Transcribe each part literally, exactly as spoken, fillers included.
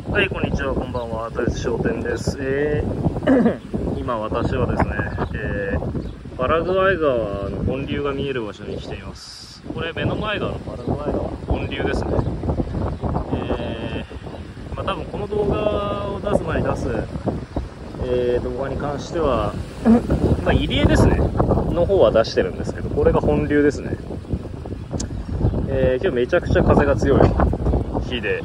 はい、こんにちは、こんばんは、豊洲商店です。えー、今私はですね、えー、パラグアイ川の本流が見える場所に来ています。これ目の前がパラグアイ川の本流ですね。えー、まあ多分この動画を出す前に出す、えー、動画に関しては、まあ入り江ですね、の方は出してるんですけど、これが本流ですね。えー、今日めちゃくちゃ風が強い日で、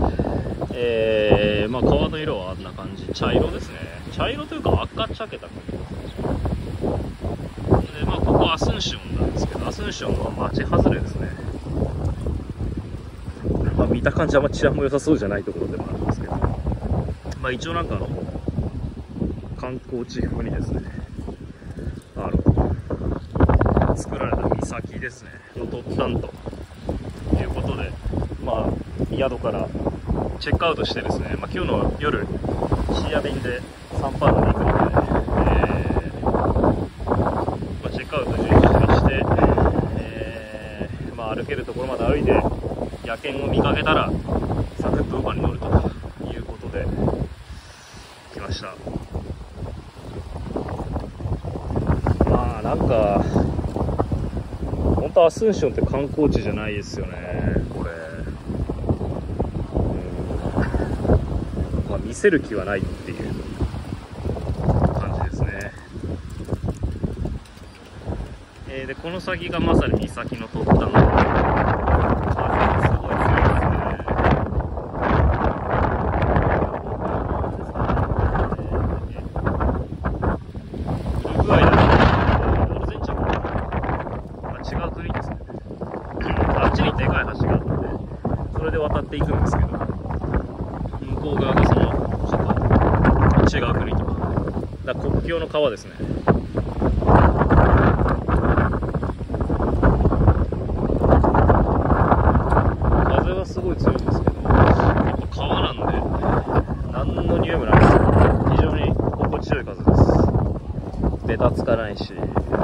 えー、まあ川の色はあんな感じ、茶色ですね。茶色というか赤茶けた感じで、まあここアスンションなんですけど、アスンションは町外れですね。まあ見た感じあんま治安も良さそうじゃないところでもあるんですけど、まあ一応なんかあの観光地風にですね、あの作られた岬ですねの突端ということで、まあ宿からチェックアウトしてですね、まあ、今日の夜深夜便でサンパウロに行くので、えーまあ、チェックアウトじゅういちじにして、えーまあ、歩けるところまで歩いて野犬を見かけたらサクッとウーバーに乗るということで来ました。まあなんか本当アスンションって観光地じゃないですよね、これ。見せる気はないっていう感じですね。えー、でこの先がまさに岬の突端の風がすごい強いですね。ウルグアイだとアルゼンチンも、まあ、違う国ですね。あっちにでかい橋があってそれで渡っていくんですけど、向こう側がその違う国とだ国境の川ですね。風はすごい強いんですけど、やっぱ川なんで何の匂いもないです。非常に心地よい風です。ベタつかないし、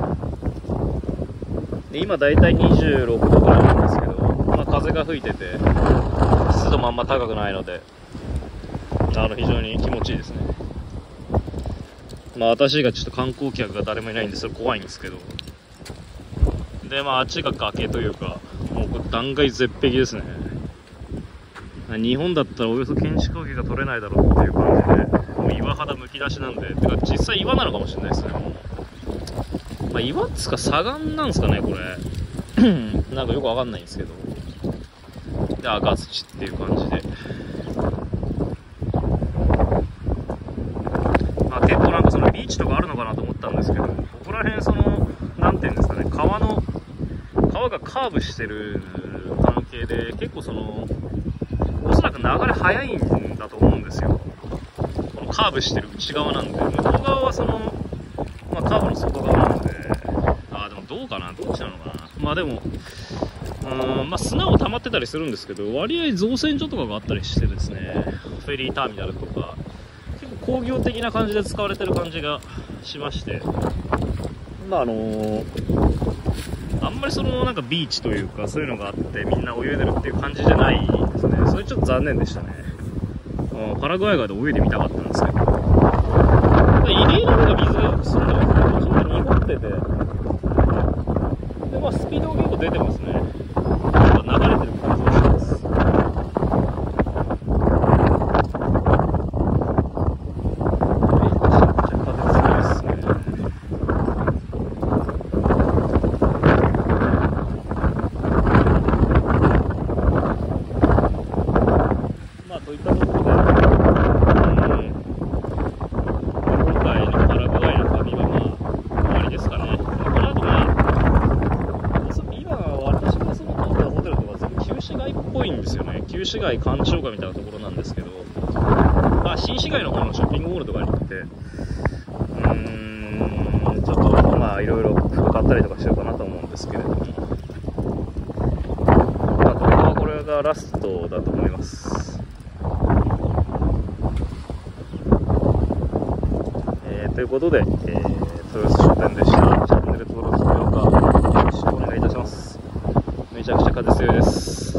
で今だいたいにじゅうろくどぐらいなんですけど、まあ、風が吹いてて湿度もあんま高くないので、あの非常に気持ちいいですね。まあ私がちょっと観光客が誰もいないんでそれ怖いんですけど、でまああっちが崖というかもうこれ断崖絶壁ですね。日本だったらおよそ建築影が取れないだろうっていう感じで、もう岩肌むき出しなんで、てか実際岩なのかもしれないですね。もう、まあ、岩っつか砂岩なんですかねこれなんかよくわかんないんですけど、で赤土っていう感じで、結構なんかそのビーチとかあるのかなと思ったんですけど、ここら辺そのなんていうんですかね、川の川がカーブしてる関係で結構そのおそらく流れ速いんだと思うんですよ。このカーブしてる内側なんで、向こう側はその、まあ、カーブの外側なんで、ああでもどうかな、どっちなのかな。まあでもうーん、まあ砂も溜まってたりするんですけど、割合造船所とかがあったりしてですね、フェリーターミナルとか工業的な感じで使われてる感じがしまして、まああのー、あんまりそのなんかビーチというかそういうのがあってみんな泳いでるっていう感じじゃないですね。それちょっと残念でしたね。うん、パラグアイ川で泳いでみたかったんですけど、入り江の方が水がよく澄んでますね。ちょっと濁ってて、でまあスピードが結構出てますね。流れてる感じがします。といったところで、えー、今回のパラグアイの旅はまあ終わりですかね。この後まあ今私がその通ったホテルとか全部旧市街っぽいんですよね。旧市街官庁街みたいなところなんですけど、まあ新市街の方のショッピングモールとかに行って、うーんちょっとまあいろいろ服買ったりとかしようかなと思うんですけれども、まあこれはこれがラストだと思います。ということで、えー、豊洲書店でした。チャンネル登録、高評価、よろしくお願いいたします。めちゃくちゃ風強いです。